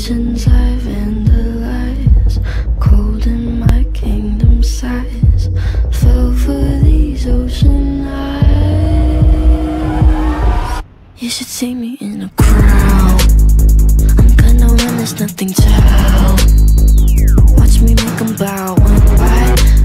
visions I vandalize, cold in my kingdom size, fell for these ocean eyes. You should see me in a crowd. I'm gonna run, there's nothing to help. Watch me make them bow one by